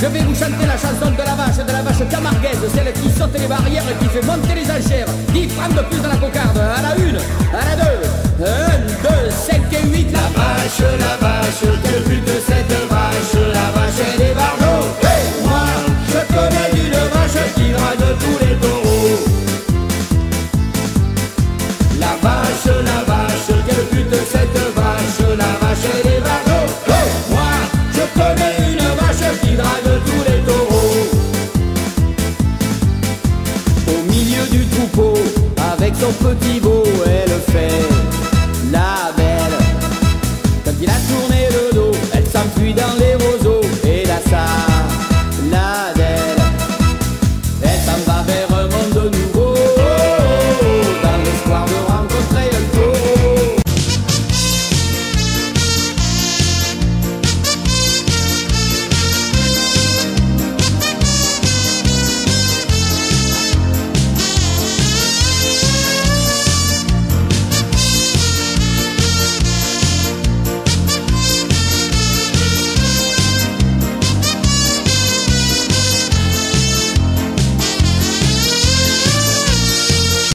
Je vais vous chanter la chanson de la vache camarguaise, celle qui saute les barrières et qui fait monter les enchères. 10 francs de plus dans la cocarde, à la une, à la deux, 1, 2, 5 et 8. La vache, quel but de cette vache, la vache et des barjots. Hey, moi, je connais une vache qui drague tous les taureaux. La vache, quel but de cette vache, la vache et des barjots. Hey, moi, je connais une vache qui drague tous les taureaux. Au milieu du troupeau, avec son petit veau, elle fait la belle. Quand il a tourné le dos, elle s'enfuit dans les